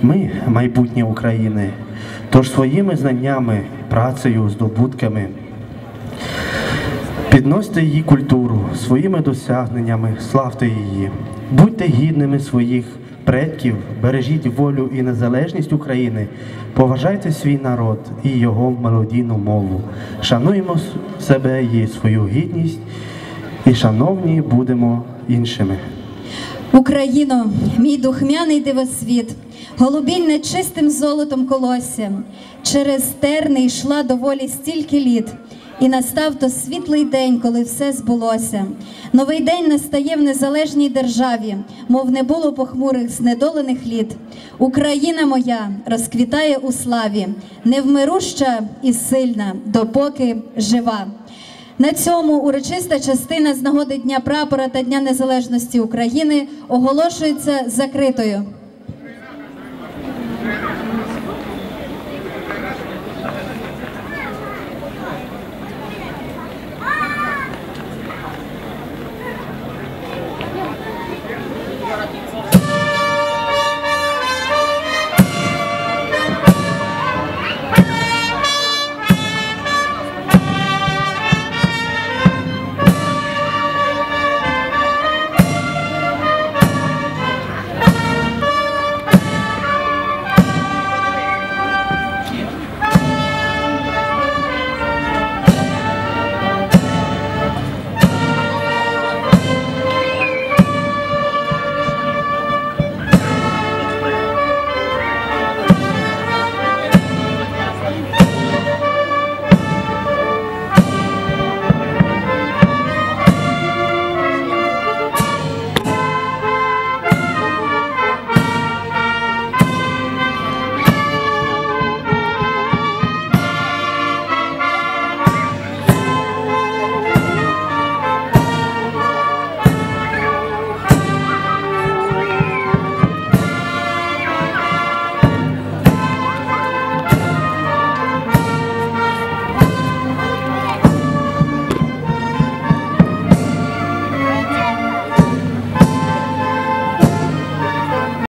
Ми – майбутнє України, тож своїми знаннями, працею, здобутками підносьте її культуру, своїми досягненнями, славте її. Будьте гідними своїх предків, бережіть волю і незалежність України, поважайте свій народ і його мелодійну мову. Шануємо себе і свою гідність, і шановні будемо іншими. Україно, мій духмяний дивосвіт, голубінь чистим золотом колоссям, через терни йшла доволі стільки літ, і настав то світлий день, коли все збулося. Новий день настає в незалежній державі, мов не було похмурих знедолених літ. Україна моя розквітає у славі, невмируща і сильна, допоки жива. На цьому урочиста частина з нагоди Дня прапора та Дня Незалежності України оголошується закритою.